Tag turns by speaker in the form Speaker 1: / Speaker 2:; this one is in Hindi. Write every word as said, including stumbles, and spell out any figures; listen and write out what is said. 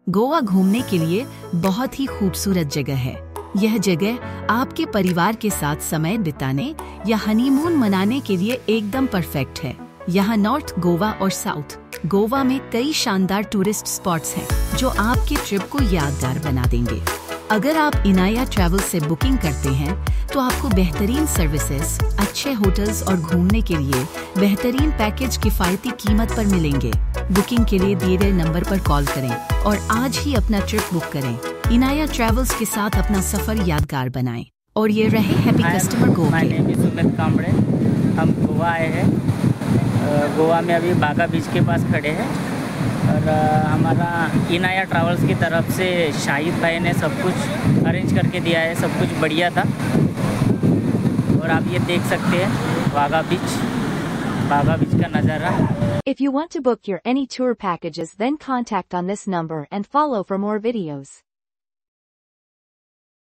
Speaker 1: गोवा घूमने के लिए बहुत ही खूबसूरत जगह है। यह जगह आपके परिवार के साथ समय बिताने या हनीमून मनाने के लिए एकदम परफेक्ट है। यहाँ नॉर्थ गोवा और साउथ गोवा में कई शानदार टूरिस्ट स्पॉट्स हैं जो आपके ट्रिप को यादगार बना देंगे। अगर आप इनाया ट्रैवल से बुकिंग करते हैं तो आपको बेहतरीन सर्विसेज, अच्छे होटल्स और घूमने के लिए बेहतरीन पैकेज किफायती कीमत पर मिलेंगे। बुकिंग के लिए दिए गए नंबर पर कॉल करें और आज ही अपना ट्रिप बुक करें। इनाया ट्रैवल्स के साथ अपना सफर यादगार बनाएं और ये रहे happy customer go
Speaker 2: my name is Sumit Kamde. हम गोवा आए हैं। गोवा में अभी बागा बीच के पास खड़े हैं और हमारा इनाया ट्रैवल्स की तरफ से शाहिद भाई ने सब कुछ अरेंज करके दिया है। सब कुछ बढ़िया था और आप ये देख सकते हैं बागा बीच बागा बीच का नज़ारा।
Speaker 3: If you want to book your any tour packages, then contact on this number and follow for more videos.